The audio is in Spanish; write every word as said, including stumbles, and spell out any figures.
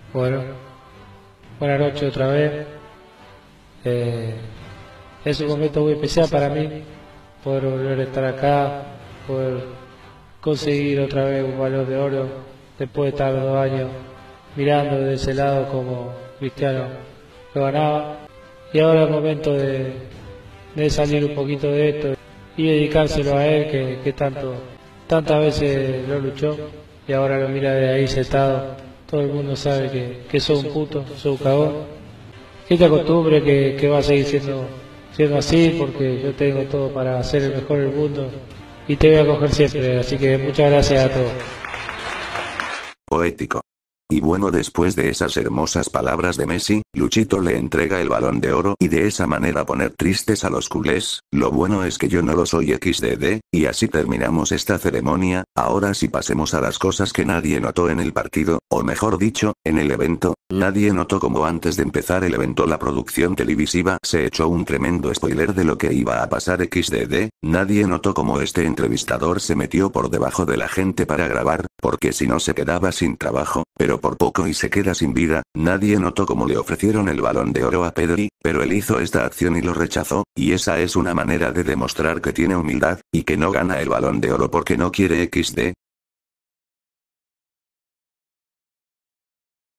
Bueno, buenas noches otra vez. Eh, es un momento muy especial para mí poder volver a estar acá, poder conseguir otra vez un Balón de Oro después de estar dos años mirando de ese lado como Cristiano lo ganaba. Y ahora es momento de, de salir un poquito de esto y dedicárselo a él que, que tanto, tantas veces lo luchó y ahora lo mira de ahí sentado. Todo el mundo sabe que, que soy un puto, soy un cagón. Esta costumbre que, que va a seguir siendo, siendo así porque yo tengo todo para ser el mejor del mundo y te voy a coger siempre, así que muchas gracias a todos. Poético. Y bueno, después de esas hermosas palabras de Messi, Luchito le entrega el Balón de Oro y de esa manera poner tristes a los culés. Lo bueno es que yo no lo soy equis de de, y así terminamos esta ceremonia. Ahora sí pasemos a las cosas que nadie notó en el partido, o mejor dicho, en el evento. Nadie notó como antes de empezar el evento la producción televisiva se echó un tremendo spoiler de lo que iba a pasar equis de de. Nadie notó como este entrevistador se metió por debajo de la gente para grabar, porque si no se quedaba sin trabajo, pero por poco y se queda sin vida. Nadie notó cómo le ofrecieron el Balón de Oro a Pedri, pero él hizo esta acción y lo rechazó, y esa es una manera de demostrar que tiene humildad, y que no gana el Balón de Oro porque no quiere equis de.